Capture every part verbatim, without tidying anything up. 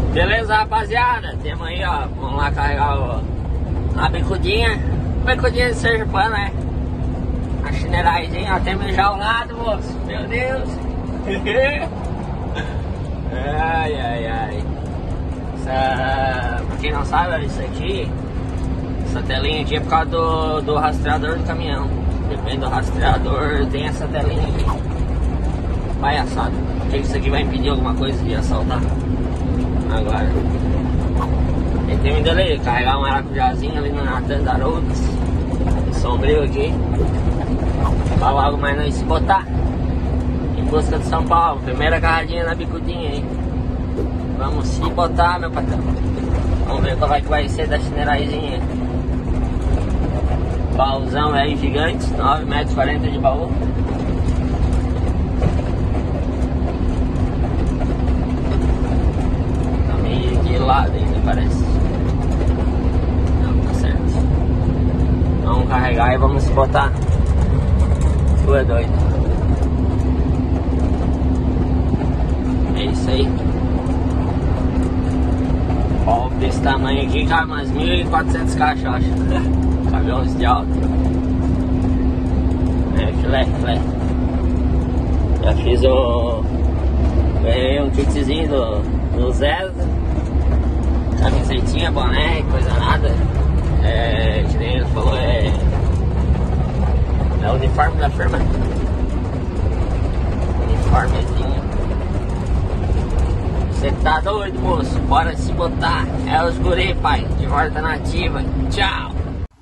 Beleza, rapaziada? Temos aí, ó. Vamos lá carregar o, a bicudinha. Bicudinha de sergipano, né? A chinelaizinha, ó. Temos já ao lado, moço. Meu Deus. Ai, ai, ai. Essa, pra quem não sabe, olha isso aqui. Essa telinha aqui é por causa do, do rastreador do caminhão. Depende do rastreador, tem essa telinha aqui. Palhaçada. Porque isso aqui vai impedir alguma coisa de assaltar. Agora. E tem um dele, carregar um maracujazinho ali no Natan Daroutas. Sombrio aqui. Pra logo mais nós se botar. Em busca de São Paulo. Primeira carradinha na bicudinha aí. Vamos se botar, meu patrão. Vamos ver qual é que vai ser da chinelaizinha. Baúzão aí gigante, nove metros e quarenta de baú. Tá meio de lado ainda, parece. Não, tá certo. Vamos carregar e vamos se botar. Tu é doido. É isso aí. Ó, desse tamanho aqui cabe umas mil e quatrocentas caixas, eu acho. Cabe onze de alto. É, filé, filé. Já fiz o... Ganhei um kitzinho do, do Zé. Camisetinha, boné, coisa nada. É, que nem ele falou, é... É o uniforme da firma. Uniformezinho. Você tá doido, moço? Bora se botar. É os guri, pai. De volta na ativa. Tchau.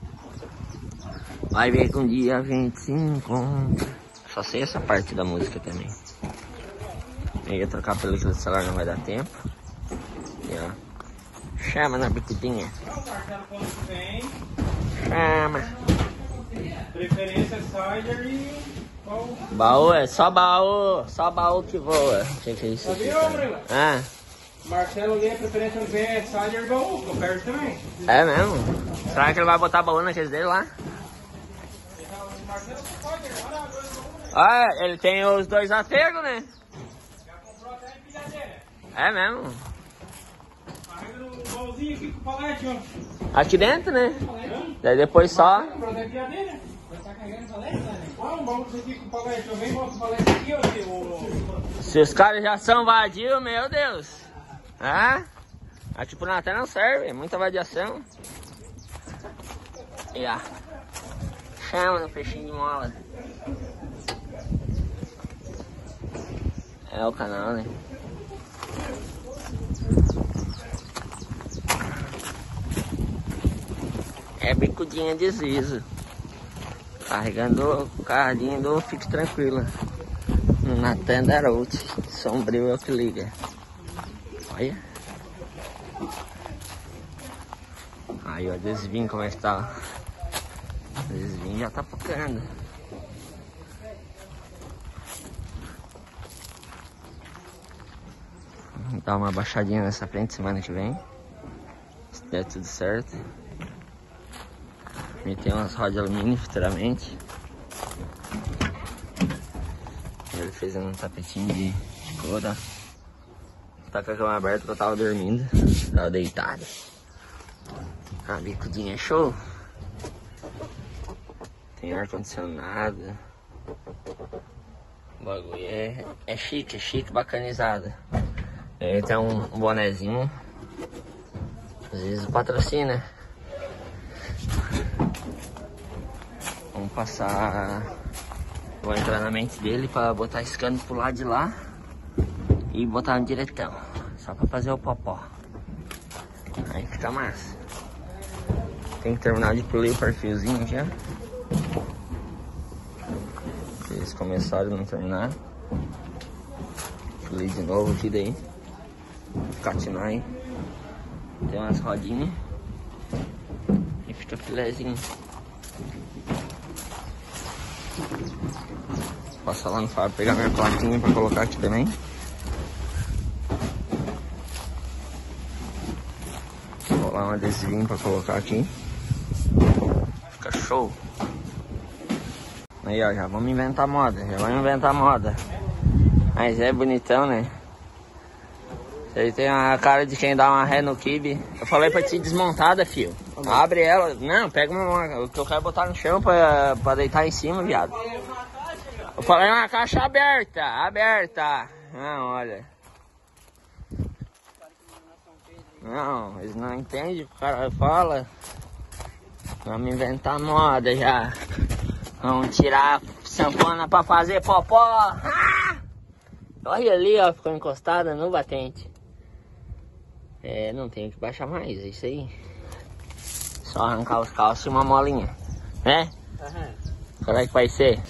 Vai ver que um dia a gente se encontra. Só sei essa parte da música também. Eu ia trocar pelo que do celular, não vai dar tempo. E ó. Chama na bicudinha. Chama. Preferência Cider e... Baú é só baú. Só baú que voa. O que, que é isso? Sabia, ô Murilo? Ah. Marcelo ali, a preferência do é Cider e baú. Eu perto também. É mesmo? Será que ele vai botar baú naqueles dele lá? Ah, ele tem os dois apegos, né? Já comprou até a empilhadeira. É mesmo? Carrega no baúzinho aqui com o palete, ó. Aqui dentro, né? Daí depois só... Comprou até a empilhadeira. Vai estar carregando o palete, né? Ah, um baú aqui com o palete. Eu venho e boto o palete aqui, ó. O... Se os caras já são vadios, meu Deus. Ah, aqui pro Natal não serve, muita vadiação. E ó. Chama no peixinho de mola. É o canal, né? É bicudinha de Zizo. Carregando o carrinho do Fique Tranquila. No Natan Daroutas. Sombrio é o que liga. Olha. Aí, ó, o desvinho como é que tá. O desvinho já tá focando. Vou dar uma baixadinha nessa frente semana que vem. Se der tudo certo. Meter umas rodas de alumínio futuramente. Ele fez um tapetinho de couro. Tá com a cama aberta que eu tava dormindo. Tava deitado. A bicudinha é show. Tem ar-condicionado. O bagulho é, é chique, é chique, bacanizado. Ele tem um, um bonezinho. Às vezes patrocina. Vamos passar. Vou entrar na mente dele pra botar esse cano pro lado de lá. E botar no diretão. Só pra fazer o popó. Aí fica massa. Tem que terminar de polir o perfilzinho aqui, ó. Eles começaram a não terminar. Polir de novo aqui daí. Catinar aí. Tem umas rodinhas. E fica filézinho. Passar lá no Fábio pegar minha plaquinha pra colocar aqui também. Vou colar um adesivinho pra colocar aqui. Fica show. Aí, ó, já vamos inventar moda. Já vamos inventar moda. Mas é bonitão, né? Ele tem a cara de quem dá uma ré no kibe. Eu falei pra ti desmontada, filho. Abre ela. Não, pega uma, o que eu quero botar no chão pra, pra deitar em cima, viado. Eu falei uma caixa aberta, aberta. Não, olha. Não, eles não entendem o que o cara fala. Vamos inventar moda já. Vamos tirar a sanfona pra fazer popó. Ah! Olha ali, ó, ficou encostada no batente. É, não tenho que baixar mais, é isso aí. Só arrancar os calços e uma molinha, né? Uhum. Como é que vai ser?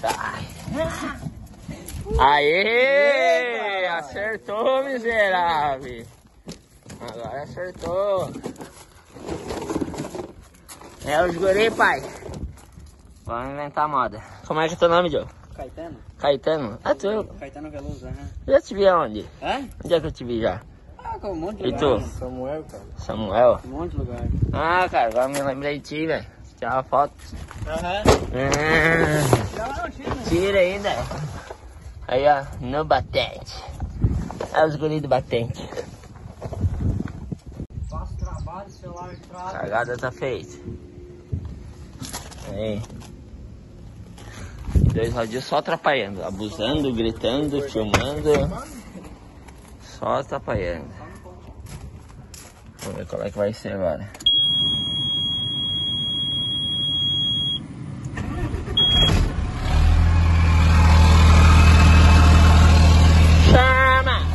Aê! Acertou, miserável! Agora acertou. É os guri, pai. Vamos inventar moda. Como é que é teu nome, Joe? Caetano. Caetano? Ah, tu? Caetano Veloso, aham. Uhum. Já te vi aonde? É? Onde é que eu te vi já? Ah, com um monte de e lugar. tu? Samuel, cara. Samuel? Um monte de lugar. Ah, cara, agora me lembrei de ti, velho. Tirar uma foto. Aham. Uhum. Tira ainda. Aí, ó, no batente. É os guris do batente. Faço trabalho, celular de trabalho. Cagada tá feita. Aí. Dois rodinhos só atrapalhando. Abusando, gritando, filmando. Só atrapalhando. Vamos ver qual é que vai ser agora. Chama!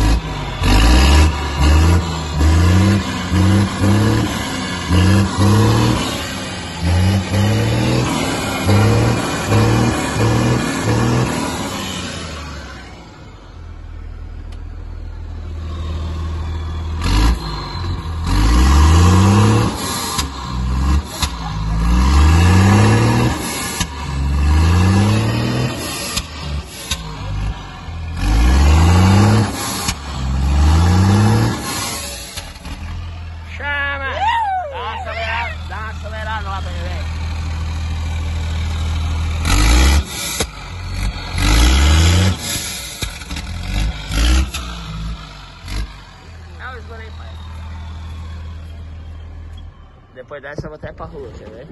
Depois dessa eu vou até pra rua, quer ver?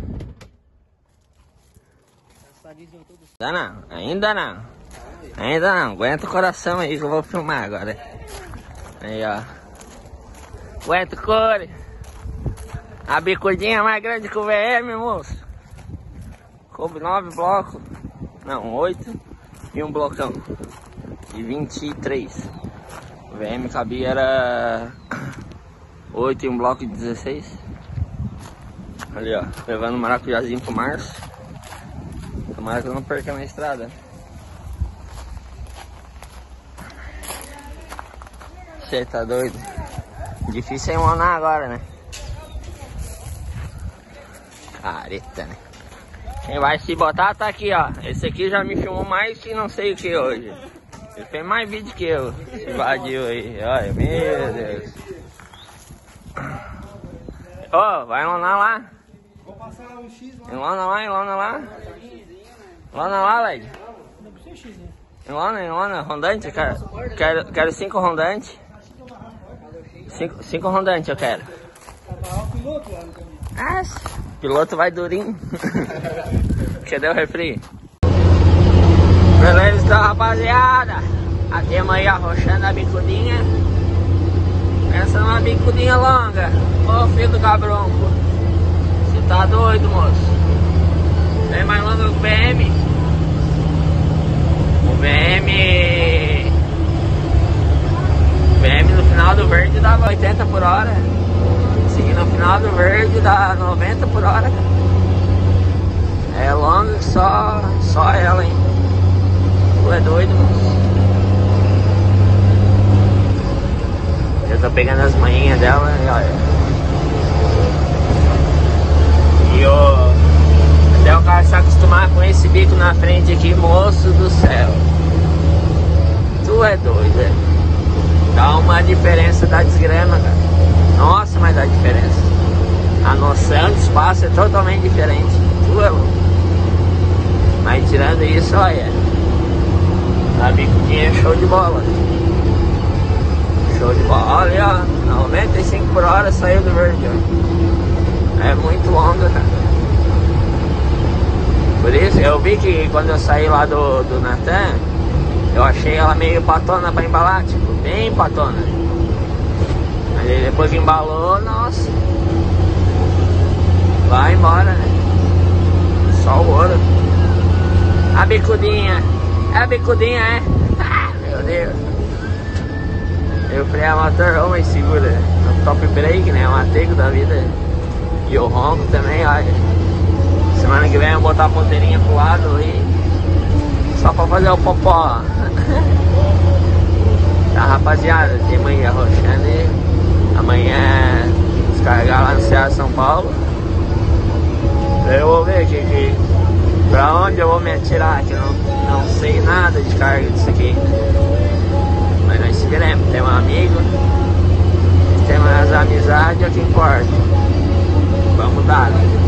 Dá não, ainda não. Ainda não, aguenta o coração aí que eu vou filmar agora. Aí, ó. Aguenta o core. A bicudinha mais grande que o V M, moço. Coube nove blocos. Não, oito. E um blocão. E vinte e três. O V M cabia era oito e um bloco de dezesseis. Ali, ó, levando o maracujazinho pro Março. Tomara que eu não perca na estrada. Você tá doido? Difícil é emonar agora, né? Careta, né? Quem vai se botar tá aqui, ó. Esse aqui já me filmou mais que não sei o que hoje. Ele fez mais vídeo que eu. Se invadiu aí. Olha, meu Deus. Ô, oh, vai lonar lá. Vou passar um X lá. Enlona lá, enlona lá. Enlona lá, Led. Não precisa X, né? Enlona, enlona, rondante, cara. Quero, quero cinco rondantes. Cinco, cinco rondantes eu quero. Tá o piloto lá no caminho. Ah, piloto vai durinho. Cadê o refri? Beleza, então, rapaziada. A tema aí arrochando a bicudinha. Pensa numa bicudinha longa. Ô filho do cabronco. Você tá doido, moço? Bem mais longa que o B M. O B M. O B M no final do verde dava oitenta por hora. Seguindo no final do verde dá noventa por hora. É longa só, só ela, hein? Tu é doido, moço? Eu tô pegando as manhinhas dela e olha. E o... até o cara se acostumar com esse bico na frente aqui, moço do céu. Tu é doido, é? Dá uma diferença da desgrama, cara. Nossa, mas dá diferença. A noção de espaço é totalmente diferente. Tu é louco. Mas tirando isso, olha. A bicudinha é show de bola. Show de bola. Olha ali, ó, noventa e cinco por hora saiu do verde, ó. É muito longa, cara. Por isso, eu vi que quando eu saí lá do, do Natan, eu achei ela meio patona pra embalar, tipo, bem patona. Mas aí depois que embalou, nossa, vai embora, né? Só o ouro. A bicudinha, é a bicudinha, é? Ah, meu Deus. Eu freio a motor, oh, mas segura. No top break, né? Um atego da vida. E o ronco também, olha. Semana que vem eu vou botar a ponteirinha pro lado e só pra fazer o popó. Tá, rapaziada, tem manhã Roxane. Amanhã descarregar lá no Ceará, São Paulo. Eu vou ver que, que, pra onde eu vou me atirar, que eu não, não sei nada de carga disso aqui. Mas nós se veremos, temos um amigo, temos as amizades, é o que importa. Vamos dar.